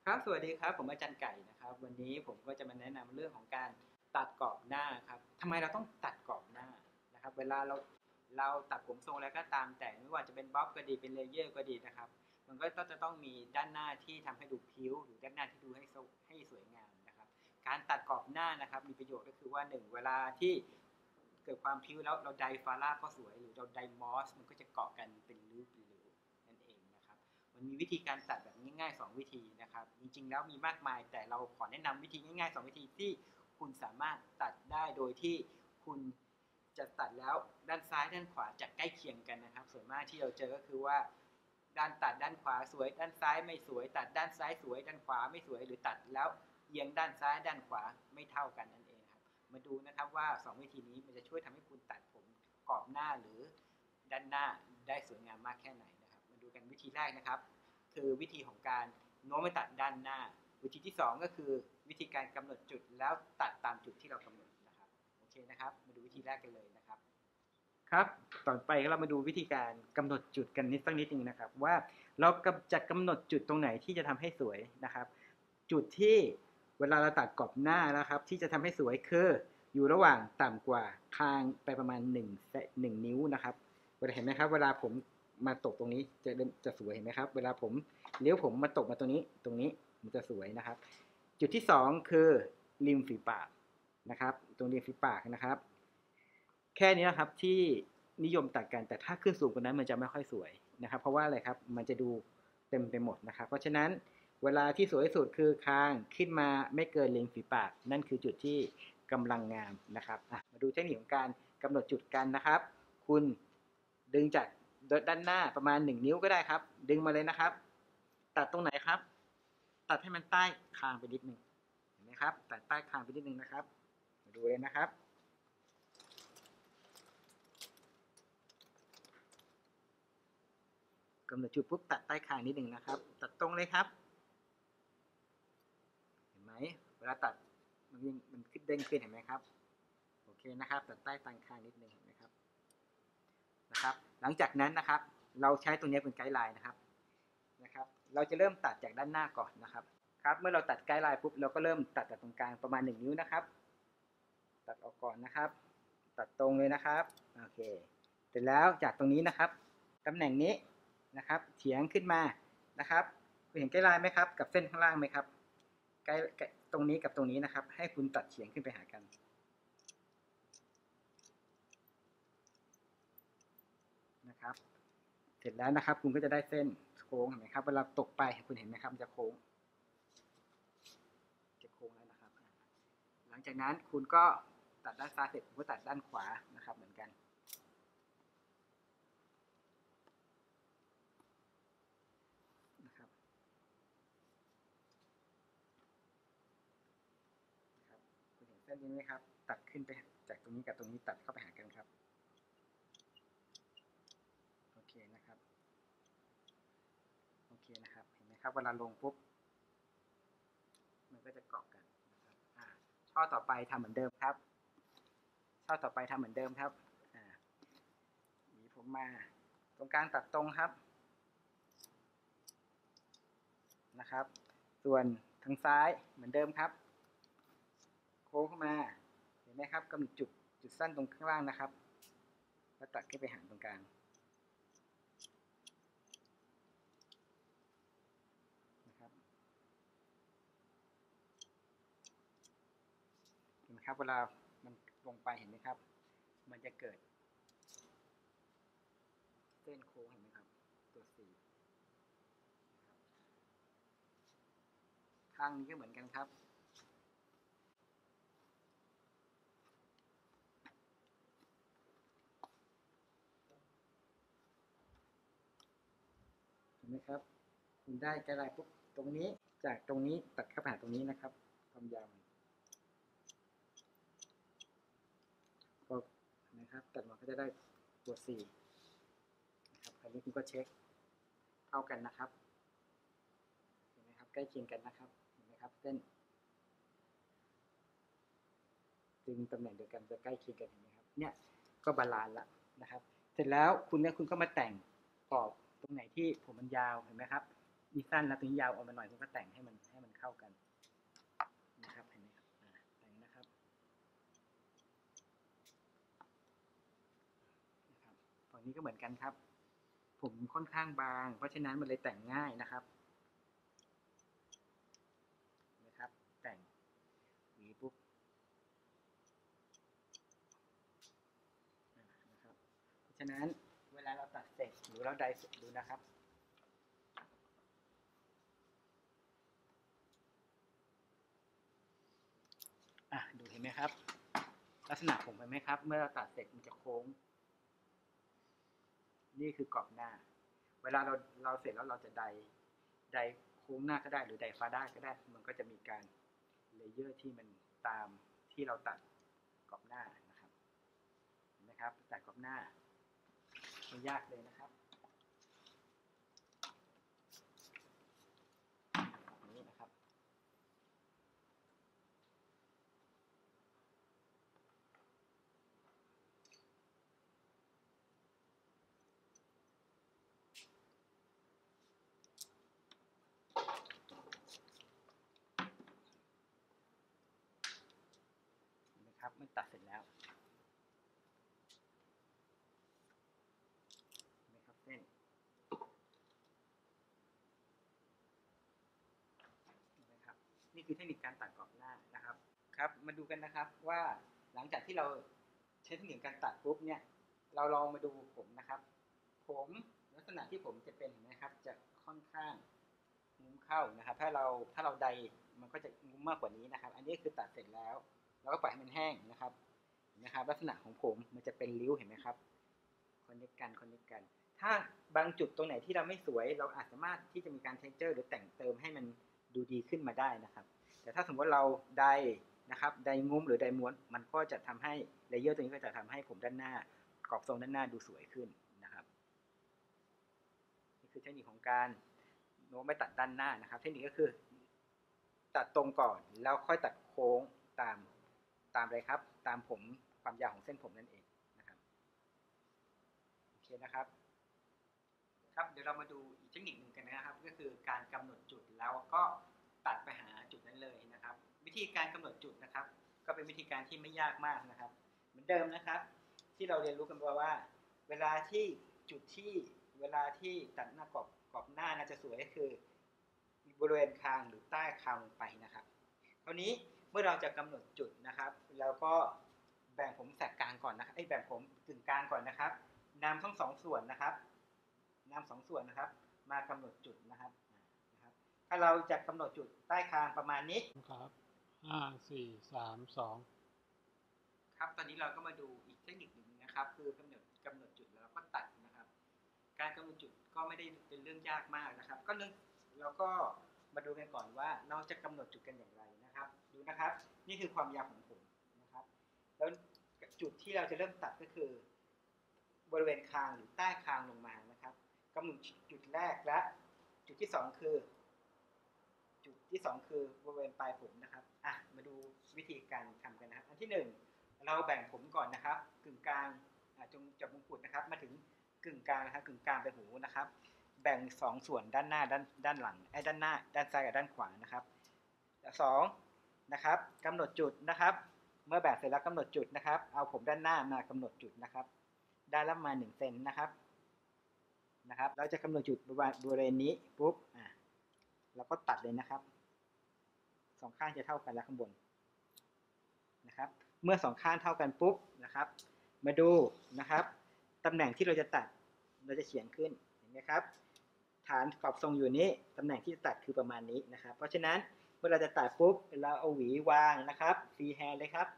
ครับสวัสดีครับผมอาจารย์ไก่นะครับวันนี้ผมก็จะมาแนะนำเรื่องของการตัดกรอบหน้าครับทำไมเราต้องตัดกรอบหน้านะครับเวลาเราตัดผมทรงอะไรก็ตามแต่ไม่ว่าจะเป็นบ๊อบก็ดีเป็นเลเยอร์ก็ดีนะครับมันก็จะต้องมีด้านหน้าที่ทำให้ดูพิ้วหรือด้านหน้าที่ดูให้สวยงามนะครับการตัดกรอบหน้านะครับมีประโยชน์ก็คือว่าหนึ่งเวลาที่เกิดความพิ้วแล้วเราไดฟาร่าก็สวยหรือเราไดมอสมันก็จะเกาะกันเป็นริ้วนั่นเองนะครับ มันมีวิธีการตัดแบบง่ายๆ2วิธีนะครับจริงๆแล้วมีมากมายแต่เราขอแนะนำวิธีง่ายๆ2วิธีที่คุณสามารถตัดได้โดยที่คุณจะตัดแล้วด้านซ้ายด้านขวาจะใกล้เคียงกันนะครับส่วนมากที่เราเจอก็คือว่าด้านตัดด้านขวาสวยด้านซ้ายไม่สวยตัดด้านซ้ายสวยด้านขวาไม่สวยหรือตัดแล้วเอียงด้านซ้ายด้านขวาไม่เท่ากันนั่นเองครับมาดูนะครับว่า2วิธีนี้มันจะช่วยทำให้คุณตัดผมกรอบหน้าหรือด้านหน้าได้สวยงามมากแค่ไหนนะครับมาดูกันวิธีแรกนะครับ คือวิธีของการโน้มไปตัดด้านหน้าวิธีที่2ก็คือวิธีการกำหนดจุดแล้วตัดตามจุดที่เรากำหนดนะครับโอเคนะครับมาดูวิธีแรกกันเลยนะครับครับต่อไปเรามาดูวิธีการกำหนดจุดกันนิดสักนิดนึงนะครับว่าเราจะกำหนดจุดตรงไหนที่จะทำให้สวยนะครับจุดที่เวลาเราตัดกรอบหน้านะครับที่จะทำให้สวยคืออยู่ระหว่างต่ำกว่าคางไปประมาณ1นิ้วนะครับเห็นไหมครับเวลาผมมาตกตรงนี้จะสวยเห็นไหมครับเวลาผมเลี้ยวผมมาตกมาตรงนี้มันจะสวยนะครับจุดที่2คือริมฝีปากนะครับตรงริมฝีปากนะครับแค่นี้นะครับที่นิยมตัดกันแต่ถ้าขึ้นสูงกว่านั้นมันจะไม่ค่อยสวยนะครับเพราะว่าอะไรครับมันจะดูเต็มไปหมดนะครับเพราะฉะนั้นเวลาที่สวยที่สุดคือคางขึ้นมาไม่เกินริมฝีปากนั่นคือจุดที่กำลังงามนะครับมาดูเทคนิคของการกำหนดจุดกันนะครับคุณดึงจากด้านหน้าประมาณ1นิ้วก็ได้ครับดึงมาเลยนะครับตัดตรงไหนครับตัดให้มันใต้คางไปนิดนึงเห็นไหมครับตัดใต้คางไปนิดนึงนะครับมาดูเลยนะครับกำหนดจุดปุ๊บตัดใต้คางนิดนึงนะครับตัดตรงเลยครับเห็นไหมเวลาตัดมันขึ้นเด้งขึ้นเห็นไหมครับโอเคนะครับตัดใต้ตังคางนิดนึงเห็นไหมครับหลังจากนั้นนะครับเราใช้ตรงนี้เป็นไกด์ไลน์นะครับเราจะเริ่มตัดจากด้านหน้าก่อนนะครับครับเมื่อเราตัดไกด์ไลน์ปุ๊บเราก็เริ่มตัดจากตรงกลางประมาณ1นิ้วนะครับตัดออกก่อนนะครับตัดตรงเลยนะครับโอเคเสร็จแล้วจากตรงนี้นะครับตำแหน่งนี้นะครับเฉียงขึ้นมานะครับคุณเห็นไกด์ไลน์ไหมครับกับเส้นข้างล่างไหมครับไกด์ตรงนี้กับตรงนี้นะครับให้คุณตัดเฉียงขึ้นไปหากันนะครับเสร็จแล้วนะครับคุณก็จะได้เส้นโค้งเห็นไหมครับเวลาตกไปคุณเห็นไหมครับมันจะโค้งแล้วนะครับหลังจากนั้นคุณก็ตัดด้านซ้ายเสร็จคุณก็ตัดด้านขวานะครับเหมือนกันนะครับคุณเห็นเส้นนี้ไหมครับตัดขึ้นไปจากตรงนี้กับตรงนี้ตัดเข้าไปหากันครับโอเคนะครับโอเคนะครับเห็นไหมครับเวลาลงปุ๊บมันก็จะเกาะกันนะครับช่อต่อไปทำเหมือนเดิมครับช่อต่อไปทำเหมือนเดิมครับหวีผมมาตรงกลางตัดตรงครับนะครับส่วนทางซ้ายเหมือนเดิมครับโค้งเข้ามาเห็นไหมครับกำหนดจุดสั้นตรงข้างล่างนะครับแล้วตัดขึ้นไปหางตรงกลางนะครับเห็นไหมครับเวลามันลงไปเห็นไหมครับมันจะเกิดเส้นโค้งเห็นไหมครับตัวสีข้างนี้ก็เหมือนกันครับเห็นไหมครับคุณได้กระไรปุ๊บตรงนี้จากตรงนี้ตัดเข้าไปหาตรงนี้นะครับความยาวก็นะครับตัดมาก็จะได้ตัวสีนะครับคราวนี้คุณก็เช็คเท่ากันนะครับเห็นไหมครับใกล้เคียงกันนะครับเห็นไหมครับเส้นจึงตำแหน่งเดียวกันจะใกล้เคียงกันเห็นไหมครับเนี่ยก็บาลานซ์ละนะครับเสร็จแล้วคุณก็มาแต่งกรอบตรงไหนที่ผมมันยาวเห็นไหมครับนี่สั้นแล้วตรงนี้ยาวออกมาหน่อยผมก็แต่งให้มันเข้ากันนะครับเห็นไหมครับแต่งนะครับฝั่งนี้ก็เหมือนกันครับผมค่อนข้างบางเพราะฉะนั้นมันเลยแต่งง่ายนะครับแต่งหวีปุ๊บนะครับเพราะฉะนั้นเวลาเราตัดเสร็จหรือเราไดเสร็จดูนะครับดูเห็นไหมครับลักษณะผมเห็นไหมครับเมื่อเราตัดเสร็จมันจะโค้งนี่คือกรอบหน้าเวลาเราเสร็จแล้วเราจะไดโค้งหน้าก็ได้หรือไดฟ้าได้ก็ได้มันก็จะมีการเลเยอร์ที่มันตามที่เราตัดกรอบหน้านะครับเห็นไหมครับตัดกรอบหน้าไม่ยากเลยนะครับแบบนี้นะครับเมื่อตัดเสร็จแล้วนะครับเส้นนะครับนี่คือเทคนิคการตัดกรอบหน้านะครับครับมาดูกันนะครับว่าหลังจากที่เราใช้เทคนิคการตัดปุ๊บเนี่ยเราลองมาดูผมนะครับผมลักษณะที่ผมจะเป็นนะครับจะค่อนข้างงุ้มเข้านะครับถ้าเราใดมันก็จะงุ้มมากกว่านี้นะครับอันนี้คือตัดเสร็จแล้วเราก็ปล่อยให้มันแห้งนะครับลักษณะของผมมันจะเป็นริ้วเห็นไหมครับคอนเนคกันถ้าบางจุดตรงไหนที่เราไม่สวยเราอาจสามารถที่จะมีการเทคเจอร์หรือแต่งเติมให้มันดูดีขึ้นมาได้นะครับแต่ถ้าสมมติเราไดนะครับไดงุ้มหรือไดม้วนมันก็จะทำให้เลเยอร์ตัวนี้ก็จะทำให้ผมด้านหน้ากรอบทรงด้านหน้าดูสวยขึ้นนะครับนี่คือเทคนิคของการโน้มไปตัดด้านหน้านะครับเทคนิคก็คือตัดตรงก่อนแล้วค่อยตัดโค้งตามอะไรครับตามผมความยาวของเส้นผมนั่นเองนะครับโอเคนะครับครับเดี๋ยวเรามาดูอีกเทคนิคหนึ่งกันนะครับก็คือการกำหนดจุดแล้วก็ตัดไปหาจุดนั้นเลยนะครับวิธีการกำหนดจุดนะครับก็เป็นวิธีการที่ไม่ยากมากนะครับเหมือนเดิมนะครับที่เราเรียนรู้กันว่าเวลาที่จุดที่เวลาที่ตัดหน้ากรอบหน้าน่าจะสวยก็คือบริเวณคางหรือใต้คางลงไปนะครับคราวนี้เมื่อเราจะกำหนดจุดนะครับเราก็แบ่งผมแสกกลางก่อนนะครับแบ่งผมกึ่งกลางก่อนนะครับนำทั้งสองส่วนนะครับมากำหนดจุดนะครับถ้าเราจะกำหนดจุดใต้คางประมาณนี้ครับ5 4 3 2 ครับตอนนี้เราก็มาดูอีกเทคนิคหนึ่งนะครับคือกำหนดจุดแล้วก็ตัดนะครับการกำหนดจุดก็ไม่ได้เป็นเรื่องยากมากนะครับก็เราก็มาดูกันก่อนว่าเราจะกำหนดจุดกันอย่างไรนะครับดูนะครับนี่คือความยาวของผมนะครับแล้วจุดที่เราจะเริ่มตัดก็คือบริเวณคางหรือใต้คางลงมานะครับกำหนดจุดแรกและจุดที่2คือบริเวณปลายผมนะครับมาดูวิธีการทำกันนะครับอันที่1เราแบ่งผมก่อนนะครับกึ่งกลางจงจับมงกุฎนะครับมาถึงกึ่งกลางนะครับกึ่งกลางไปหูนะครับแบ่ง2ส่วนด้านหน้าด้านหลังด้านหน้าด้านซ้ายกับด้านขวานะครับ2นะครับกำหนดจุดนะครับเมื่อแบ่งเสร็จแล้วกำหนดจุดนะครับเอาผมด้านหน้ามากำหนดจุดนะครับด้านละมา1 เซนนะครับเราจะกำหนดจุดบริเวณนี้ปุ๊บเราก็ตัดเลยนะครับ2ข้างจะเท่ากันแล้วข้างบนนะครับเมื่อ2ข้างเท่ากันปุ๊บนะครับมาดูนะครับตำแหน่งที่เราจะตัดเราจะเฉียงขึ้นเห็นไหมครับฐานกรอบทรงอยู่นี้ตำแหน่งที่จะตัดคือประมาณนี้นะครับเพราะฉะนั้นเมื่อเราจะตัดปุ๊บเราเอาหวีวางนะครับฟรีแฮนด์เลยครับ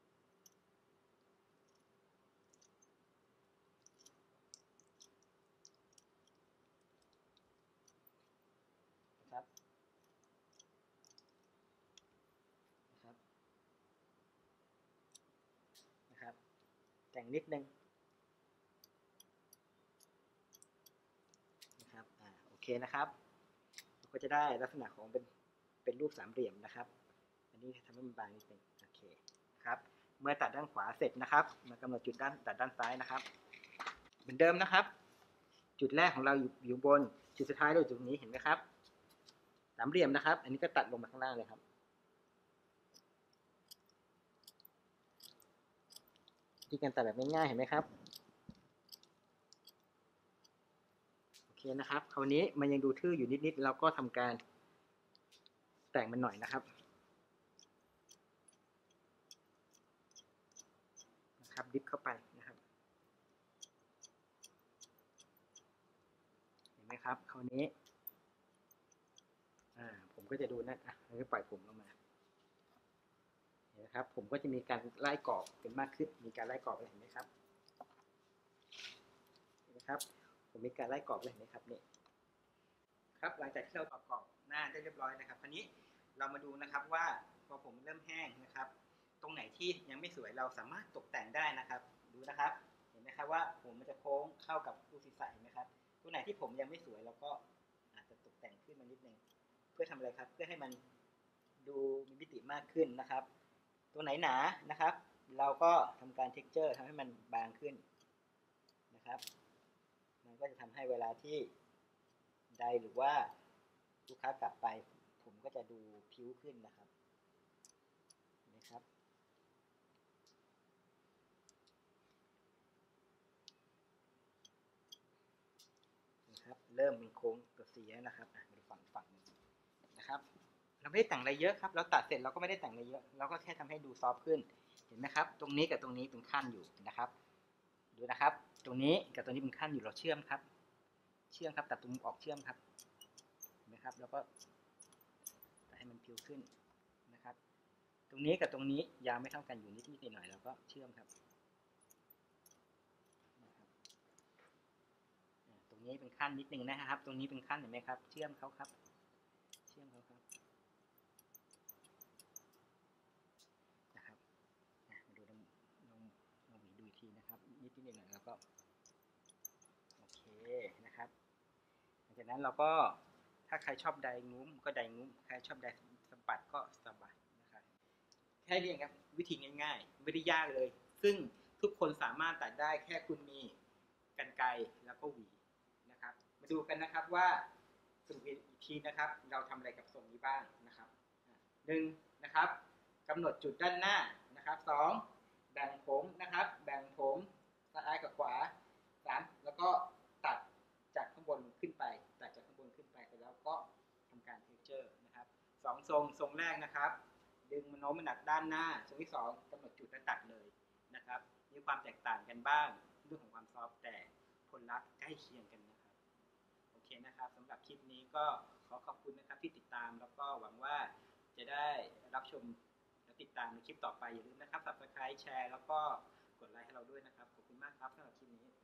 นะครับแต่งนิดนึงนะครับโอเคนะครับเราก็จะได้ลักษณะของเป็นรูปสามเหลี่ยมนะครับอันนี้ทำให้มันบางนิดนึงโอเคครับเมื่อตัดด้านขวาเสร็จนะครับมากำหนดจุดตัดด้านซ้ายนะครับเหมือนเดิมนะครับจุดแรกของเราอยู่บนจุดสุดท้ายเราอยู่ตรงนี้เห็นไหมครับสามเหลี่ยมนะครับอันนี้ก็ตัดลงมาข้างล่างเลยครับที่การตัดแบบง่ายๆเห็นไหมครับโอเคนะครับคราวนี้มันยังดูทื่ออยู่นิดๆเราก็ทำการแต่งมันหน่อยนะครับดิฟเข้าไปนะครับเห็นไหมครับคราวนี้ผมก็จะดูนะแล้วก็ปล่อยผมลงมาเห็นไหมครับผมก็จะมีการไล่กรอบเป็นมากขึ้นมีการไล่กรอบเห็นไหมครับเห็นไหมครับผมมีการไล่กรอบเห็นไหมครับนี่ครับหลังจากที่เราประกอบหน้าได้เรียบร้อยนะครับคราวนี้เรามาดูนะครับว่าพอผมเริ่มแห้งนะครับตรงไหนที่ยังไม่สวยเราสามารถตกแต่งได้นะครับดูนะครับเห็นไหมครับว่าผมมันจะโค้งเข้ากับรูศีรษะเห็นไหมครับตรงไหนที่ผมยังไม่สวยเราก็อาจจะตกแต่งขึ้นมานิดนึงเพื่อทำอะไรครับเพื่อให้มันดูมีมิติมากขึ้นนะครับตรงไหนหนานะครับเราก็ทำการเท็กเจอร์ทำให้มันบางขึ้นนะครับมันก็จะทำให้เวลาที่ใดหรือว่าลูกค้ากลับไปผมก็จะดูผิวขึ้นนะครับนะครับเริ่มมีโค้งตัวสีแล้วนะครับดูฝั่งนึงนะครับเราไม่ได้แต่งอะไรเยอะครับเราตัดเสร็จเราก็ไม่ได้แต่งอะไรเยอะเราก็แค่ทำให้ดูซอฟต์ขึ้นเห็นไหมครับตรงนี้กับตรงนี้เป็นขั้นอยู่นะครับดูนะครับตรงนี้กับตรงนี้เป็นขั้นอยู่เราเชื่อมครับตัดตรงออกเชื่อมครับเห็นไหมครับแล้วก็ให้มันผิวขึ้นนะครับตรงนี้กับตรงนี้ยาวไม่เท่ากันอยู่นิดๆหน่อยๆแล้วก็เชื่อมครับตรงนี้เป็นขั้นนิดนึงนะครับตรงนี้เป็นขั้นเห็นไหมครับเชื่อมเขาครับนะครับมาดูลองหวีดูอีกทีนะครับนิดหน่อยแล้วก็โอเคนะครับหลังจากนั้นเราก็ถ้าใครชอบไดงุ้มก็ไดงุ้มใครชอบไดสะบัดก็สะบัดนะครับแค่นี้ครับวิธีง่ายๆไม่ได้ยากเลยซึ่งทุกคนสามารถตัดได้แค่คุณมีกรรไกรแล้วก็หวีนะครับมาดูกันนะครับว่าสรุปอีกทีนะครับเราทำอะไรกับทรงนี้บ้างนะครับ1นะครับกำหนดจุดด้านหน้านะครับ2แบ่งผมนะครับแบ่งผมซ้ายกับขวา3แล้วก็ตัดจากข้างบนขึ้นไปเสร็จแล้วก็ทำการเทคเจอร์นะครับทรงแรกนะครับดึงโน้มน้ำหนักด้านหน้าทรงที่2กำหนดจุดและตัดเลยนะครับมีความแตกต่างกันบ้างเรื่องของความซอฟต์แต่ผลลัพธ์ใกล้เคียงกันนะครับโอเคนะครับสำหรับคลิปนี้ก็ขอขอบคุณนะครับที่ติดตามแล้วก็หวังว่าจะได้รับชมและติดตามในคลิปต่อไปอย่าลืมนะครับ Subscribe แชร์แล้วก็กดไลค์ให้เราด้วยนะครับขอบคุณมากครับสำหรับคลิปนี้